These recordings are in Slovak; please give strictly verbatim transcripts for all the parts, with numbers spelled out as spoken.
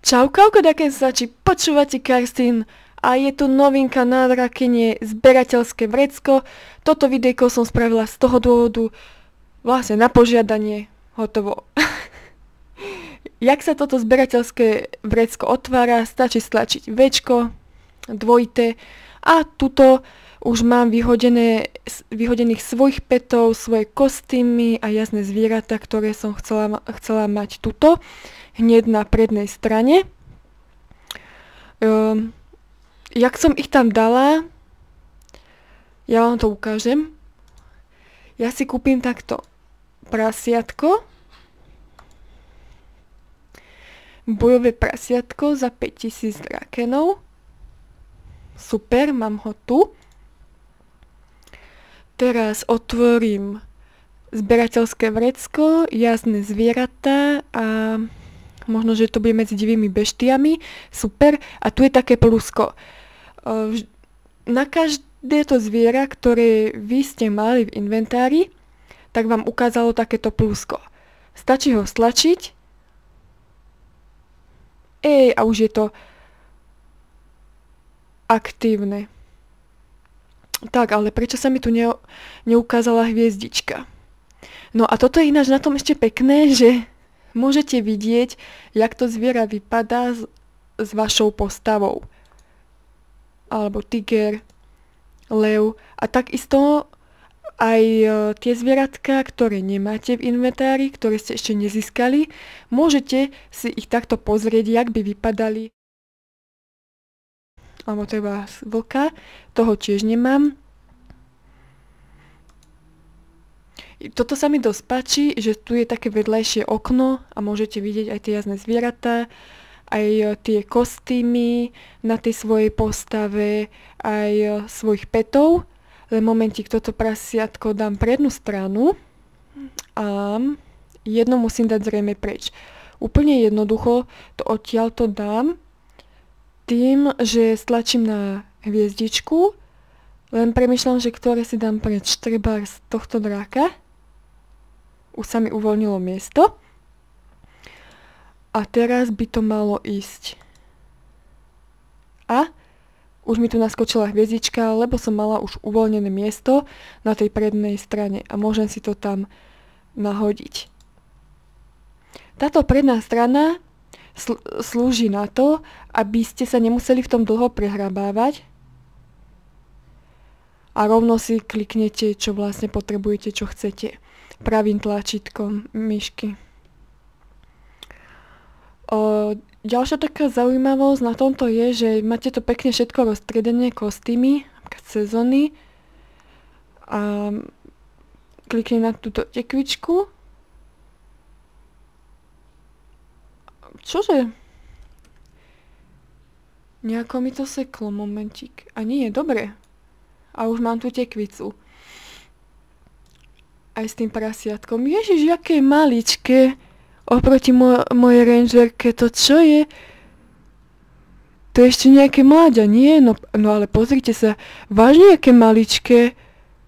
Čauko, daken sači, počúvate Karstin a je tu novinka na Drakene, zberateľské vrecko. Toto videjko som spravila z toho dôvodu, vlastne na požiadanie, hotovo. Jak sa toto zberateľské vrecko otvára, stačí stlačiť Včko, dvojité a tuto už mám vyhodené, vyhodených svojich petov, svoje kostýmy a jasné zvieratá, ktoré som chcela, chcela mať tuto, hneď na prednej strane. Um, jak som ich tam dala, ja vám to ukážem. Ja si kúpim takto prasiatko, bojové prasiatko za päťtisíc drakenov. Super, mám ho tu. Teraz otvorím zberateľské vrecko, jasné zvieratá a možno, že to bude medzi divými beštiami. Super. A tu je také plusko. Na každé to zviera, ktoré vy ste mali v inventári, tak vám ukázalo takéto plusko. Stačí ho stlačiť. Ej, a už je to aktívne. Tak, ale prečo sa mi tu ne, neukázala hviezdička? No a toto je ináč na tom ešte pekné, že môžete vidieť, jak to zviera vypadá s, s vašou postavou. Alebo tiger, lev a takisto aj e, tie zvieratka, ktoré nemáte v inventári, ktoré ste ešte nezískali, môžete si ich takto pozrieť, jak by vypadali. Alebo treba vlka, toho tiež nemám. Toto sa mi dosť páči, že tu je také vedľajšie okno a môžete vidieť aj tie jasné zvieratá, aj tie kostýmy na tej svojej postave, aj svojich petov. Len momentík, toto prasiatko dám prednú stranu a jedno musím dať zrejme preč. Úplne jednoducho to odtiaľ to dám tým, že stlačím na hviezdičku, len premýšľam, že ktoré si dám preč. Treba z tohto draka. Už sa mi uvoľnilo miesto. A teraz by to malo ísť. A už mi tu naskočila hviezdička, lebo som mala už uvoľnené miesto na tej prednej strane a môžem si to tam nahodiť. Táto predná strana sl- slúži na to, aby ste sa nemuseli v tom dlho prehrabávať a rovno si kliknete, čo vlastne potrebujete, čo chcete pravým tlačítkom myšky. O, ďalšia taká zaujímavosť na tomto je, že máte to pekne všetko roztriedené kostýmy, sezóny a kliknem na túto tekvičku. Čože? Nejako mi to seklo, momentík. A nie, dobre. A už mám tú tekvicu. Aj s tým prasiatkom. Ježiš, jaké maličké. Oproti mo- mojej rangerke. To čo je? To je ešte nejaké mláďa, nie? No, no ale pozrite sa. Vážne, jaké maličké.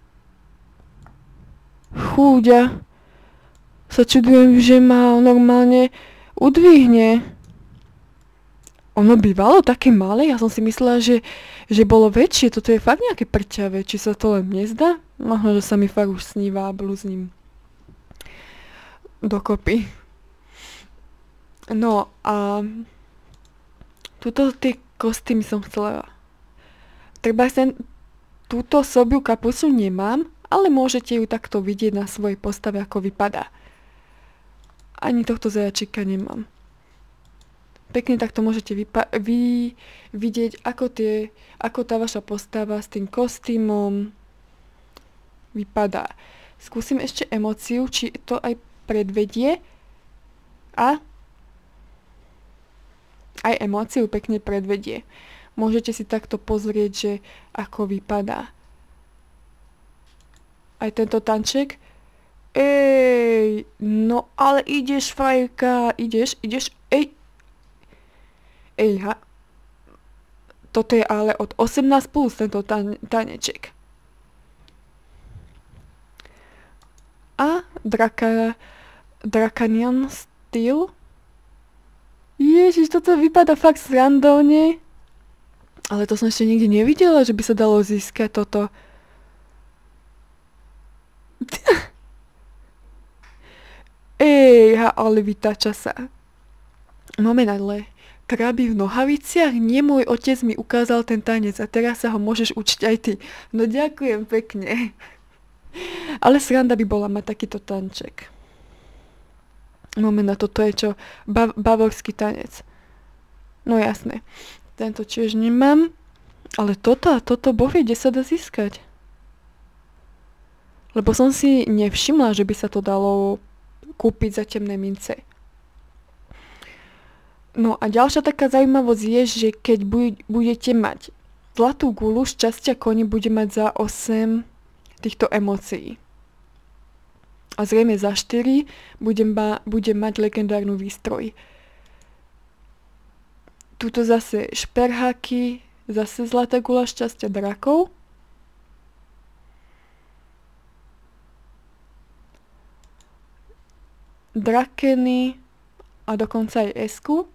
Chúďa. Sa čudujem, že ma normálne udvihne. Ono bývalo také malé, ja som si myslela, že, že bolo väčšie. Toto je fakt nejaké prťavé. Či sa to len nezdá? Možno, že sa mi fakt už sníva a blúzním dokopy. No a tuto tie kostýmy som chcela. Treba sa túto sobiu kapucu nemám, ale môžete ju takto vidieť na svojej postave, ako vypadá. Ani tohto zajačika nemám. Pekne takto môžete vypa- vy vidieť, ako, tie, ako tá vaša postava s tým kostýmom vypadá. Skúsim ešte emóciu, či to aj predvedie. A aj emóciu pekne predvedie. Môžete si takto pozrieť, že ako vypadá. Aj tento tanček. Ej, no ale ideš, frajka, ideš, ideš, ej. Ej, ha. Toto je ale od osemnásť plus, tento tan- taneček. A draka, Drakanian styl. Ježiš, toto vypadá fakt srandovne. Ale to som ešte nikdy nevidela, že by sa dalo získať toto. Ej, ale vytáča sa. Moment, ale kraby v nohaviciach? Nie, môj otec mi ukázal ten tanec a teraz sa ho môžeš učiť aj ty. No ďakujem pekne. Ale sranda by bola mať takýto tanček. Moment, a toto je čo? Ba- bavorský tanec. No jasné. Tento tiež nemám. Ale toto a toto, boh vie, kde sa dá získať. Lebo som si nevšimla, že by sa to dalo kúpiť za temné mince. No a ďalšia taká zaujímavosť je, že keď budete mať zlatú gulu, šťastia koni bude mať za osem týchto emócií. A zrejme za štyri budem, ba- budem mať legendárnu výstroj. Tuto zase šperháky, zase zlatá gula šťastia drakov. Drakeny a dokonca aj esku.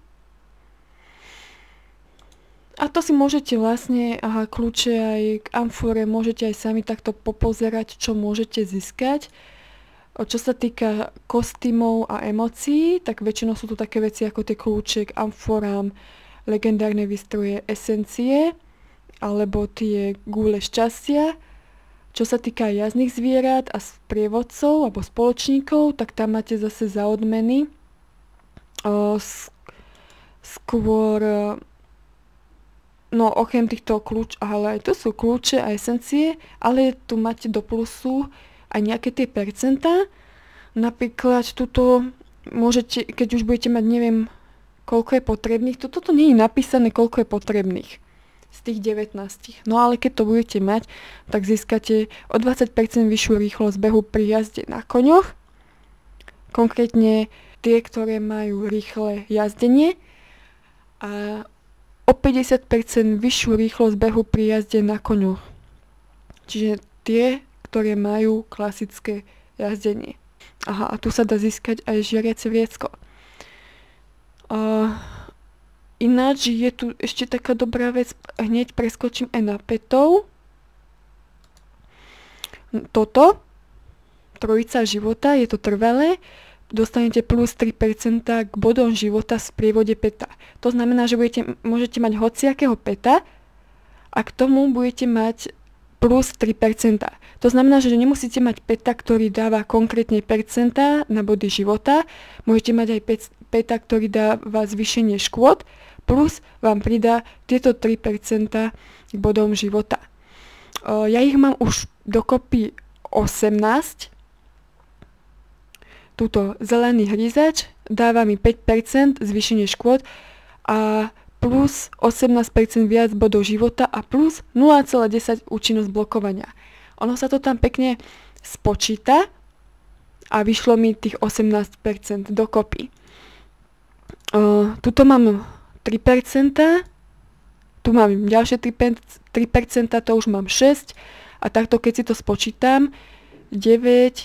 A to si môžete vlastne, aha, kľúče aj k amfore, môžete aj sami takto popozerať, čo môžete získať. Čo sa týka kostýmov a emócií, tak väčšinou sú tu také veci ako tie kľúče k amforám, legendárne výstroje, esencie, alebo tie gúle šťastia. Čo sa týka jazdných zvierat a sprievodcov alebo spoločníkov, tak tam máte zase za odmeny o, skôr, no okrem týchto kľúč, ale aj to sú kľúče a esencie, ale tu máte do plusu aj nejaké tie percentá. Napríklad tuto môžete, keď už budete mať, neviem, koľko je potrebných, toto to nie je napísané, koľko je potrebných z tých devätnásť. No ale keď to budete mať, tak získate o dvadsať percent vyššiu rýchlosť behu pri jazde na koňoch. Konkrétne tie, ktoré majú rýchle jazdenie a o päťdesiat percent vyššiu rýchlosť behu pri jazde na koňoch. Čiže tie, ktoré majú klasické jazdenie. Aha, a tu sa dá získať aj žiariace vriecko. Uh, ináč je tu ešte taká dobrá vec, hneď preskočím aj na petov. Toto, trojica života, je to trvalé, dostanete plus tri percentá k bodom života v sprievode peta. To znamená, že budete, môžete mať hociakého peta a k tomu budete mať plus tri percentá. To znamená, že nemusíte mať peta, ktorý dáva konkrétne percentá na body života. Môžete mať aj peta, ktorý dáva zvýšenie škôd, plus vám pridá tieto tri percentá k bodom života. Uh, ja ich mám už dokopy osemnásť. Tuto zelený hryzač dáva mi päť percent zvýšenie škôd a plus osemnásť percent viac bodov života a plus nula celá desať účinnosť blokovania. Ono sa to tam pekne spočíta a vyšlo mi tých osemnásť percent dokopy. Uh, tuto mám tri percentá, tu mám ďalšie tri percentá, to už mám šesť a takto keď si to spočítam, deväť,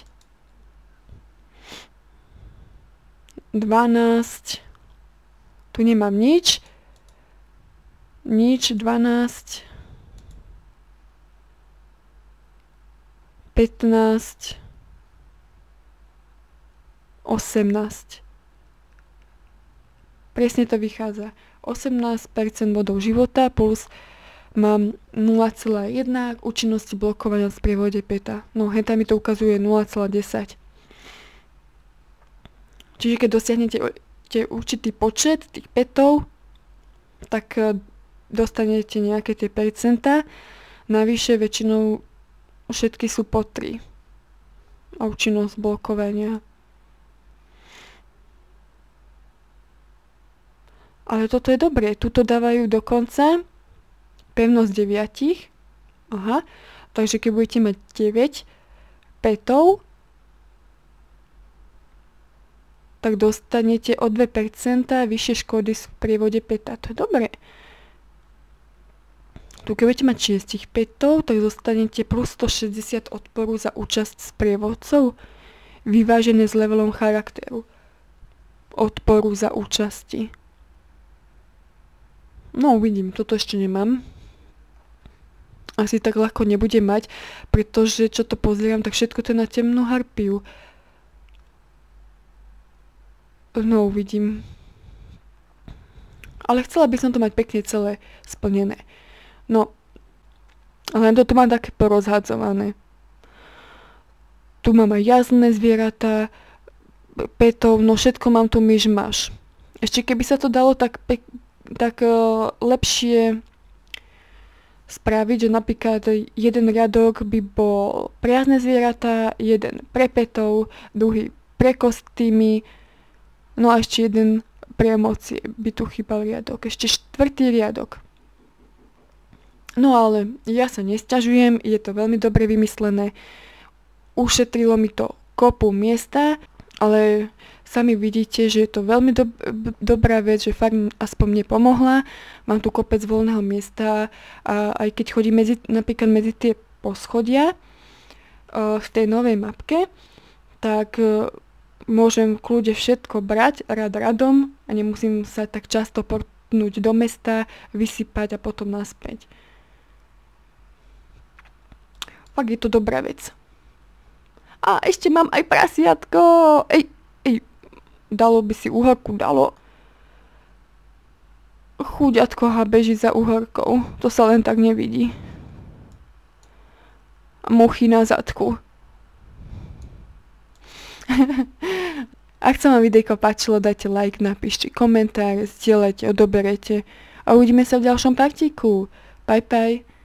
dvanásť, tu nemám nič, nič, dvanásť, pätnásť, osemnásť. Presne to vychádza. osemnásť percent bodov života plus mám nula celá jedna k účinnosti blokovania v sprievode peta. No, henta mi to ukazuje nula celá desať. Čiže keď dosiahnete určitý počet tých petov, tak dostanete nejaké tie percentá. Navyše väčšinou všetky sú po tri. A účinnosť blokovania. Ale toto je dobré. Tuto dávajú dokonca pevnosť deviatich. Aha. Takže keď budete mať deväť petov, tak dostanete o dve percentá vyššie škody v prievode peta. To je dobré. Tu keď budete mať šesť petov, tak dostanete plus stošesťdesiat odporu za účasť sprievodcov, vyvážené s levelom charakteru. Odporu za účasti. No uvidím, toto ešte nemám. Asi tak ľahko nebude mať, pretože čo to pozerám, tak všetko to je na temnú harpiu. No uvidím. Ale chcela by som to mať pekne celé splnené. No, len toto mám také porozhadzované. Tu mám aj jazdné zvieratá, petov, no všetko mám tu myšmaš. Ešte keby sa to dalo tak, pek, tak uh, lepšie spraviť, že napríklad jeden riadok by bol pre jazdné zvieratá, jeden pre petov, druhý pre kostýmy, no a ešte jeden pre emócie by tu chýbal riadok. Ešte štvrtý riadok. No ale ja sa nesťažujem, je to veľmi dobre vymyslené. Ušetrilo mi to kopu miesta, ale sami vidíte, že je to veľmi do- dobrá vec, že fakt aspoň mne pomohla. Mám tu kopec voľného miesta a aj keď chodím medzi, napríklad medzi tie poschodia uh, v tej novej mapke, tak uh, môžem v kľude všetko brať rad radom a nemusím sa tak často portnúť do mesta, vysypať a potom naspäť. Fakt je to dobrá vec. A ešte mám aj prasiatko. Ej, ej, dalo by si uhorku, dalo. Chúďatko ha beží za uhorkou. To sa len tak nevidí. A muchy na zadku. Ak sa vám videjko páčilo, dajte like, napíšte komentár, zdieľajte, odoberete. A uvidíme sa v ďalšom partiku. Bye bye.